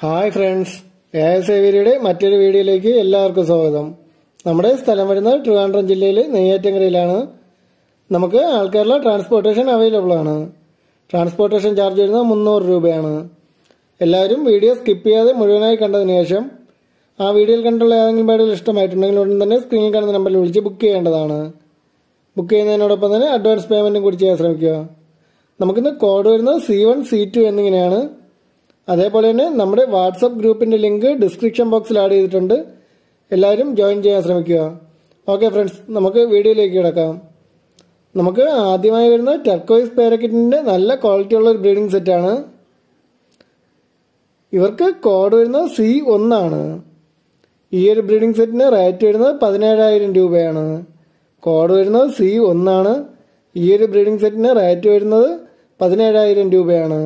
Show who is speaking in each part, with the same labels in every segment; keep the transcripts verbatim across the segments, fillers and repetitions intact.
Speaker 1: Hi friends, A S സേവിയരുടെ മറ്റൊരു വീഡിയോയിലേക്ക് എല്ലാവർക്കും സ്വാഗതം. നമ്മുടെ സ്ഥലം വരുന്നത് ട്രിവാൻഡ്രം ജില്ലയിൽ നെയ്യാറ്റിൻകരയിലാണ്. നമുക്ക് ആൾ കേരള ട്രാൻസ്പോർട്ടേഷൻ അവൈലബിൾ ആണ്. ട്രാൻസ്പോർട്ടേഷൻ ചാർജ് വരുന്നത് മുന്നൂറ് രൂപയാണ്. എല്ലാവരും വീഡിയോ സ്കിപ്പ് ചെയ്യാതെ മുഴുവനായി കണ്ടതിന് ശേഷം ആ വീഡിയോയിൽ കണ്ടുള്ള ഏതെങ്കിലും പേരുകൾ ഇഷ്ടമായിട്ടുണ്ടെങ്കിൽ ഉടൻ തന്നെ സ്ക്രീനിൽ കാണുന്ന നമ്പറിൽ വിളിച്ച് ബുക്ക് ചെയ്യേണ്ടതാണ്. ബുക്ക് ചെയ്യുന്നതിനോടൊപ്പം തന്നെ അഡ്വാൻസ് പേയ്മെൻറ്റും കൂടി ചെയ്യാൻ ശ്രമിക്കുക. നമുക്കിന്ന് കോഡ് വരുന്നത് സി വൺ സി ടു എന്നിങ്ങനെയാണ്. അതേപോലെ തന്നെ നമ്മുടെ വാട്സപ്പ് ഗ്രൂപ്പിൻ്റെ ലിങ്ക് ഡിസ്ക്രിപ്ഷൻ ബോക്സിൽ ആഡ് ചെയ്തിട്ടുണ്ട്. എല്ലാവരും ജോയിൻ ചെയ്യാൻ ശ്രമിക്കുക. ഓക്കെ ഫ്രണ്ട്സ്, നമുക്ക് വീഡിയോയിലേക്ക് കിടക്കാം. നമുക്ക് ആദ്യമായി വരുന്ന ടർക്കോയിസ് പാരക്കറ്റിൻ്റെ നല്ല ക്വാളിറ്റി ഉള്ള ഒരു ബ്രീഡിംഗ് സെറ്റാണ്. ഇവർക്ക് കോഡ് വരുന്നത് സി ഒന്നാണ്. ഈ ഒരു ബ്രീഡിംഗ് സെറ്റിന് റേറ്റ് വരുന്നത് പതിനേഴായിരം രൂപയാണ്. കോഡ് വരുന്നത് സി ഒന്നാണ്. ഈ ഒരു ബ്രീഡിംഗ് സെറ്റിന് റേറ്റ് വരുന്നത് പതിനേഴായിരം രൂപയാണ്.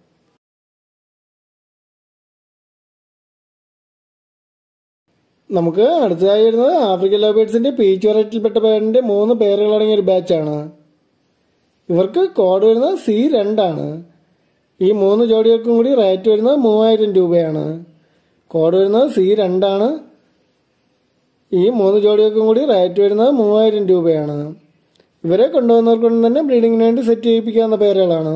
Speaker 1: നമുക്ക് അടുത്തതായി വരുന്നത് ആഫ്രിക്കൻ ലവ്ബേർഡ്സിന്റെ പീച്ച് വെറൈറ്റിയിൽപ്പെട്ട പേരിന്റെ മൂന്ന് പേരുകളടങ്ങിയ ഒരു ബാച്ചാണ്. ഇവർക്ക് കോഡ് വരുന്നത് സി രണ്ടാണ്. ഈ മൂന്ന് ജോഡികൾക്കും കൂടി റേറ്റ് വരുന്നത് മൂവായിരം രൂപയാണ്. കോഡ് വരുന്നത് സി രണ്ടാണ്. ഈ മൂന്ന് ജോഡികൾക്കും കൂടി റേറ്റ് വരുന്നത് മൂവായിരം രൂപയാണ്. ഇവരെ കൊണ്ടുവന്നവർക്കൊന്നും തന്നെ ബ്രീഡിങ്ങിന് വേണ്ടി സെറ്റ് ചെയ്യിപ്പിക്കാവുന്ന പേരുകളാണ്.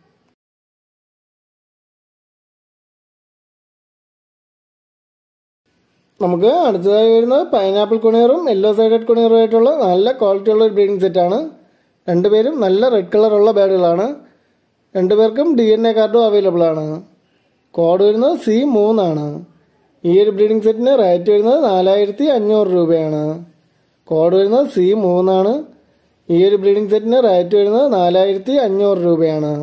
Speaker 1: നമുക്ക് അടുത്തതായി വരുന്നത് പൈനാപ്പിൾ കുണിയറും യെല്ലോ സൈഡഡ് കുണിയറും ആയിട്ടുള്ള നല്ല ക്വാളിറ്റി ഉള്ള ഒരു ബ്രീഡിംഗ് സെറ്റാണ്. രണ്ടുപേരും നല്ല റെഡ് കളറുള്ള ബേഡുകളാണ്. രണ്ടുപേർക്കും ഡി എൻ എ കാർഡും അവൈലബിൾ ആണ്. കോഡ് വരുന്നത് സി മൂന്നാണ്. ഈ ഒരു ബ്രീഡിംഗ് സെറ്റിന് റേറ്റ് വരുന്നത് നാലായിരത്തി അഞ്ഞൂറ് രൂപയാണ്. കോഡ് വരുന്നത് സി മൂന്നാണ്. ഈ ഒരു ബ്രീഡിംഗ് സെറ്റിന് റേറ്റ് വരുന്നത് നാലായിരത്തി അഞ്ഞൂറ് രൂപയാണ്.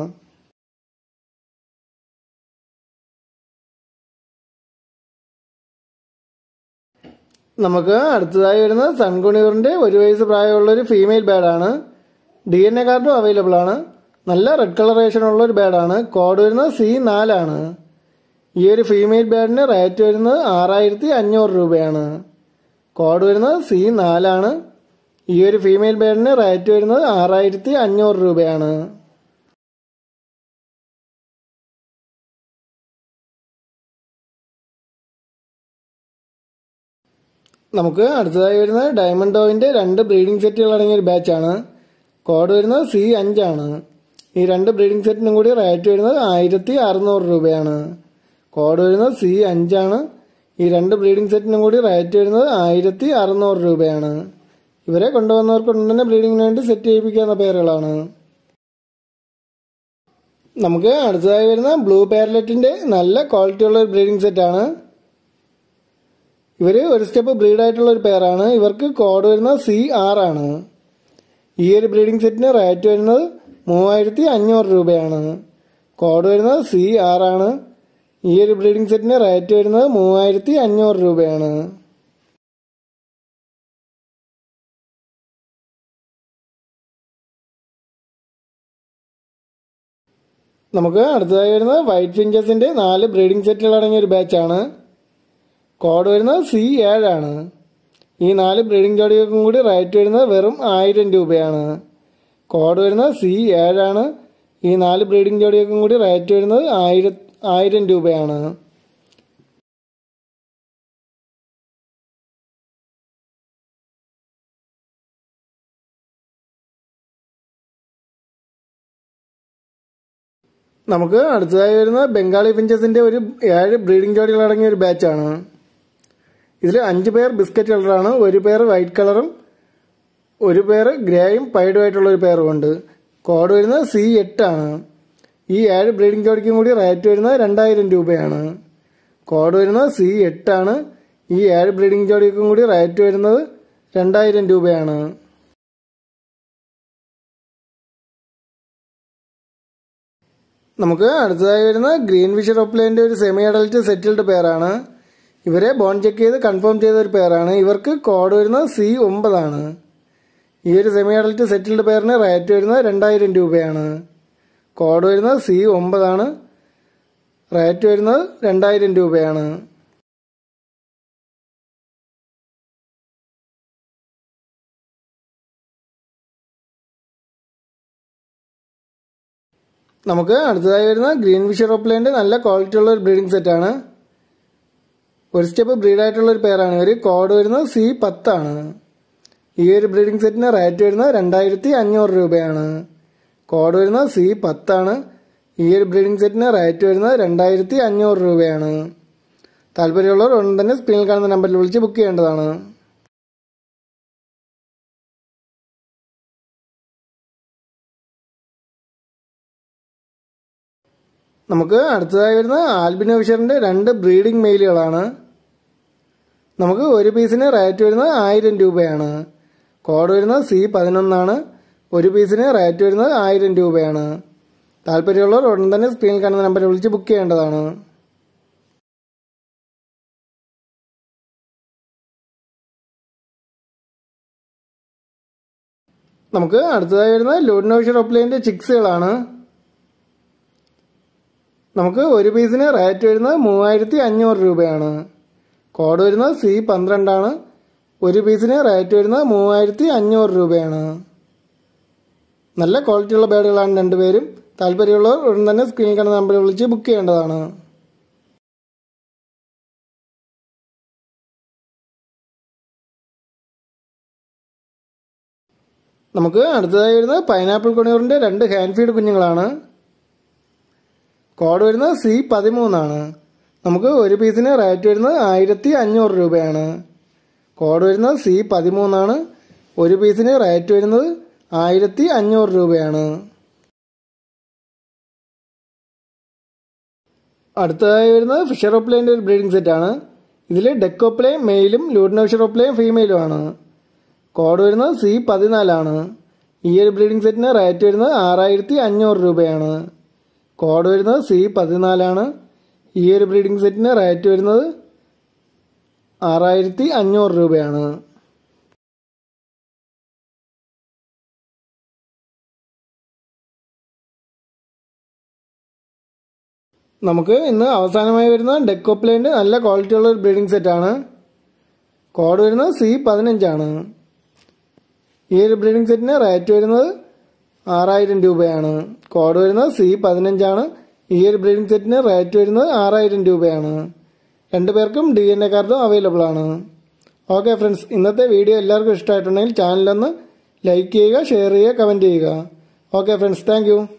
Speaker 1: നമുക്ക് അടുത്തതായി വരുന്നത് സൺകുണിയൂറിന്റെ ഒരു വയസ്സ് പ്രായമുള്ള ഒരു ഫീമെയിൽ ബേഡാണ്. ഡി എൻ എ കാർഡും അവൈലബിൾ ആണ്. നല്ല റെഡ് കളറേഷൻ ഉള്ള ഒരു ബേഡാണ്. കോഡ് വരുന്നത് സി നാലാണ്. ഈ ഒരു ഫീമെയിൽ ബേഡിന് റേറ്റ് വരുന്നത് ആറായിരത്തി അഞ്ഞൂറ് രൂപയാണ്. കോഡ് വരുന്നത് സി നാലാണ്. ഈ ഒരു ഫീമെയിൽ ബേഡിന് റേറ്റ് വരുന്നത് ആറായിരത്തി അഞ്ഞൂറ് രൂപയാണ്. നമുക്ക് അടുത്തതായി വരുന്നത് ഡയമണ്ട് ഡോവിന്റെ രണ്ട് ബ്രീഡിംഗ് സെറ്റുകൾ അടങ്ങിയ ഒരു ബാച്ചാണ്. കോഡ് വരുന്നത് സി അഞ്ചാണ്. ഈ രണ്ട് ബ്രീഡിംഗ് സെറ്റിനും കൂടി റേറ്റ് വരുന്നത് ആയിരത്തി അറുന്നൂറ് രൂപയാണ്. കോഡ് വരുന്നത് സി അഞ്ചാണ്. ഈ രണ്ട് ബ്രീഡിംഗ് സെറ്റിനും കൂടി റേറ്റ് വരുന്നത് ആയിരത്തി അറുന്നൂറ് രൂപയാണ്. ഇവരെ കൊണ്ടുവന്നവർക്കൊന്നും തന്നെ ബ്രീഡിങ്ങിന് വേണ്ടി സെറ്റ് ചെയ്യിപ്പിക്കാവുന്ന പേരുകളാണ്. നമുക്ക് അടുത്തതായി വരുന്ന ബ്ലൂ പാരലറ്റിന്റെ നല്ല ക്വാളിറ്റി ഉള്ള ഒരു ബ്രീഡിംഗ് സെറ്റാണ്. ഇവര് ഒരു സ്റ്റെപ്പ് ബ്രീഡായിട്ടുള്ള ഒരു പേരാണ്. ഇവർക്ക് കോഡ് വരുന്നത് സി ആറാണ്. ഈ ഒരു ബ്രീഡിംഗ് സെറ്റിന് റേറ്റ് വരുന്നത് മൂവായിരത്തി അഞ്ഞൂറ് രൂപയാണ്. കോഡ് വരുന്നത് സി ആറാണ്. ഈ ഒരു ബ്രീഡിംഗ് സെറ്റിന് റേറ്റ് വരുന്നത് മൂവായിരത്തി അഞ്ഞൂറ് രൂപയാണ്. നമുക്ക് അടുത്തതായി വരുന്നത് വൈറ്റ് ഫിഞ്ചസിന്റെ നാല് ബ്രീഡിംഗ് സെറ്റുകൾ അടങ്ങിയ ഒരു ബാച്ചാണ്. കോഡ് വരുന്നത് സി ഏഴാണ്. ഈ നാല് ബ്രീഡിംഗ് ജോഡികൾക്കും കൂടി റേറ്റ് വരുന്നത് വെറും ആയിരം രൂപയാണ്. കോഡ് വരുന്നത് സി ഏഴാണ്. ഈ നാല് ബ്രീഡിംഗ് ജോഡികൾക്കും കൂടി റേറ്റ് വരുന്നത് ആയിരം ആയിരം രൂപയാണ്. നമുക്ക് അടുത്തതായി വരുന്ന ബംഗാളി ഫിഞ്ചസിന്റെ ഒരു ഏഴ് ബ്രീഡിംഗ് ജോഡികൾ അടങ്ങിയ ഒരു ബാച്ചാണ്. ഇതിൽ അഞ്ച് പേർ ബിസ്ക്കറ്റ് കളറാണ്. ഒരു പേർ വൈറ്റ് കളറും ഒരു പേർ ഗ്രേയും പൈഡും ആയിട്ടുള്ള ഒരു പേറുമുണ്ട്. കോഡ് വരുന്നത് സി എട്ടാണ്. ഈ ഏഴ് ബ്രീഡിംഗ് ജോഡിക്കും കൂടി റേറ്റ് വരുന്നത് രണ്ടായിരം രൂപയാണ്. കോഡ് വരുന്നത് സി എട്ടാണ്. ഈ ഏഴ് ബ്രീഡിംഗ് ജോഡിക്കും കൂടി റേറ്റ് വരുന്നത് രണ്ടായിരം രൂപയാണ്. നമുക്ക് അടുത്തതായി വരുന്ന ഗ്രീൻ ഫിഷർ ഓപ്ലൈൻ്റെ ഒരു സെമി അഡൽറ്റ് സെറ്റിൽഡ് പേരാണ്. ഇവരെ ബോൺ ചെക്ക് ചെയ്ത് കൺഫേം ചെയ്ത ഒരു പേരാണ്. ഇവർക്ക് കോഡ് വരുന്നത് സി ഒമ്പതാണ്. ഈ ഒരു സെമി അഡൽറ്റ് സെറ്റിൽഡ് പേരിന് റേറ്റ് വരുന്നത് രണ്ടായിരം രൂപയാണ്. കോഡ് വരുന്നത് സി ഒമ്പതാണ്. റേറ്റ് വരുന്നത് രണ്ടായിരം രൂപയാണ്. നമുക്ക് അടുത്തതായി വരുന്ന ഗ്രീൻ ഫിഷർ ഓപ്ലൈൻ്റെ നല്ല ക്വാളിറ്റി ഉള്ള ഒരു ബ്രീഡിംഗ് സെറ്റാണ്. ഒരു സ്റ്റെപ്പ് ബ്രീഡായിട്ടുള്ള ഒരു പേരാണ് ഇവർ. കോഡ് വരുന്നത് സി പത്താണ്. ഈ ഒരു ബ്രീഡിംഗ് സെറ്റിന് റേറ്റ് വരുന്നത് രണ്ടായിരത്തി അഞ്ഞൂറ് രൂപയാണ്. കോഡ് വരുന്നത് സി പത്താണ്. ഈ ഒരു ബ്രീഡിംഗ് സെറ്റിന് റേറ്റ് വരുന്നത് രണ്ടായിരത്തി അഞ്ഞൂറ് രൂപയാണ്. താല്പര്യമുള്ളവർ ഉടൻ തന്നെ സ്ക്രീനിൽ കാണുന്ന നമ്പറിൽ വിളിച്ച് ബുക്ക് ചെയ്യേണ്ടതാണ്. നമുക്ക് അടുത്തതായി വരുന്ന ആൽബിനോ ഫിഷറിന്റെ രണ്ട് ബ്രീഡിംഗ് മെയിലുകളാണ്. നമുക്ക് ഒരു പീസിന് റേറ്റ് വരുന്നത് ആയിരം രൂപയാണ്. കോഡ് വരുന്നത് സി പതിനൊന്നാണ്. ഒരു പീസിന് റേറ്റ് വരുന്നത് ആയിരം രൂപയാണ്. താല്പര്യമുള്ളവർ ഉടൻ തന്നെ സ്ക്രീനിൽ കാണുന്ന നമ്പറിൽ വിളിച്ച് ബുക്ക് ചെയ്യേണ്ടതാണ്. നമുക്ക് അടുത്തതായി വരുന്ന ലൂഡിനോ ഫിഷർ ഒപ്ലൈൻ്റെ ചിക്സുകളാണ്. നമുക്ക് ഒരു പീസിന് റേറ്റ് വരുന്നത് മൂവായിരത്തി അഞ്ഞൂറ് രൂപയാണ്. കോഡ് വരുന്നത് സി പന്ത്രണ്ടാണ്. ഒരു പീസിന് റേറ്റ് വരുന്നത് മൂവായിരത്തി അഞ്ഞൂറ് രൂപയാണ്. നല്ല ക്വാളിറ്റിയുള്ള ബേഡുകളാണ് രണ്ടുപേരും. താല്പര്യമുള്ളവർ ഉടൻ തന്നെ സ്ക്രീനിൽ കാണുന്ന നമ്പറിൽ വിളിച്ച് ബുക്ക് ചെയ്യേണ്ടതാണ്. നമുക്ക് അടുത്തതായി വരുന്നത് പൈനാപ്പിൾ കൊണിയൂറിന്റെ രണ്ട് ഹാൻഡ് ഫീഡ് കുഞ്ഞുങ്ങളാണ്. കോഡ് വരുന്നത് സി പതിമൂന്നാണ്. നമുക്ക് ഒരു പീസിന് റേറ്റ് വരുന്നത് ആയിരത്തി അഞ്ഞൂറ് രൂപയാണ്. കോഡ് വരുന്നത് സി പതിമൂന്നാണ്. ഒരു പീസിന് റേറ്റ് വരുന്നത് ആയിരത്തി അഞ്ഞൂറ് രൂപയാണ്. അടുത്തതായി വരുന്നത് ഫിഷർ ഒപ്ലൈൻ്റെ ഒരു ബ്രീഡിംഗ് സെറ്റാണ്. ഇതിൽ ഡെക്കോപ്ലേ മെയിലും ലൂഡിനോ ഫിഷർ ഒപ്ലേ ഫീമെയിലുമാണ്. കോഡ് വരുന്നത് സി പതിനാലാണ്. ഈ ഒരു ബ്രീഡിംഗ് സെറ്റിന് റേറ്റ് വരുന്നത് ആറായിരത്തി അഞ്ഞൂറ് രൂപയാണ്. കോഡ് വരുന്നത് സി പതിനാലാണ്. ഈ ഒരു ബ്രീഡിംഗ് സെറ്റിന് റേറ്റ് വരുന്നത് ആറായിരത്തി അഞ്ഞൂറ് രൂപയാണ്. നമുക്ക് ഇന്ന് അവസാനമായി വരുന്ന ഡെക്കോപ്ലൈൻ്റെ നല്ല ക്വാളിറ്റിയുള്ള ഒരു ബ്രീഡിംഗ് സെറ്റാണ്. കോഡ് വരുന്നത് സി പതിനഞ്ചാണ്. ഈ ഒരു ബ്രീഡിംഗ് സെറ്റിന് റേറ്റ് വരുന്നത് ആറായിരം രൂപയാണ്. കോഡ് വരുന്നത് സി പതിനഞ്ചാണ്. ഈ ഒരു ബ്രീഡിംഗ് സെറ്റിന് റേറ്റ് വരുന്നത് ആറായിരം രൂപയാണ്. രണ്ടുപേർക്കും ഡി എൻ എ കാർഡും അവൈലബിൾ ആണ്. ഓക്കെ ഫ്രണ്ട്സ്, ഇന്നത്തെ വീഡിയോ എല്ലാവർക്കും ഇഷ്ടമായിട്ടുണ്ടെങ്കിൽ ചാനലൊന്ന് ലൈക്ക് ചെയ്യുക, ഷെയർ ചെയ്യുക, കമൻറ്റ് ചെയ്യുക. Okay friends, thank U.